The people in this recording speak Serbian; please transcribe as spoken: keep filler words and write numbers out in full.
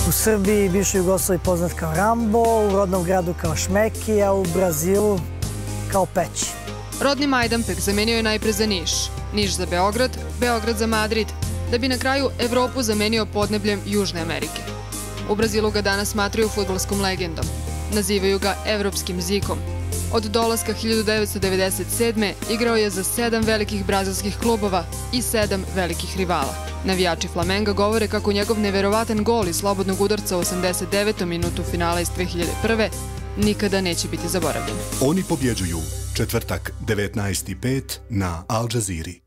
U Srbiji, bivšoj Jugoslaviji poznat kao Rambo, u rodnom gradu kao Šmeki, a u Brazilu kao Peći. Rodni Majdanpek zamenio je najpre za Niš, Niš za Beograd, Beograd za Madrid, da bi na kraju Evropu zamenio podnebljem Južne Amerike. U Brazilu ga danas smatraju fudbalskom legendom. Nazivaju ga evropskim zikom. Od dolaska hiljadu devetsto devedeset sedme. igrao je za sedam velikih brazilskih klubova i sedam velikih rivala. Navijači Flamenga govore kako njegov neverovatan gol iz slobodnog udarca u osamdeset devetom minutu finala iz dve hiljade prve. nikada neće biti zaboravljen. Oni pobjeđuju četvrtak devetnaest i pet na Al Jazeera.